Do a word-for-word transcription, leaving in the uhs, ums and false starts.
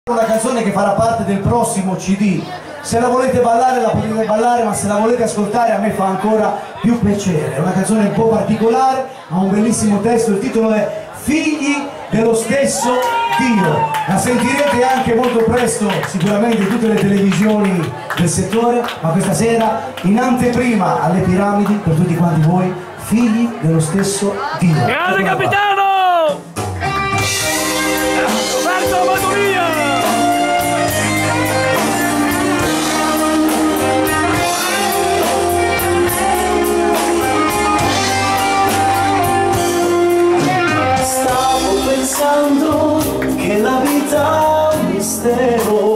Una canzone che farà parte del prossimo C D. Se la volete ballare la potete ballare, ma se la volete ascoltare a me fa ancora più piacere. È una canzone un po' particolare, ha un bellissimo testo, il titolo è Figli dello stesso Dio. La sentirete anche molto presto, sicuramente in tutte le televisioni del settore, ma questa sera in anteprima alle Piramidi, per tutti quanti voi, Figli dello stesso Dio. Grande capitano! Roberto Maduria! Stavo pensando che la vita è un mistero.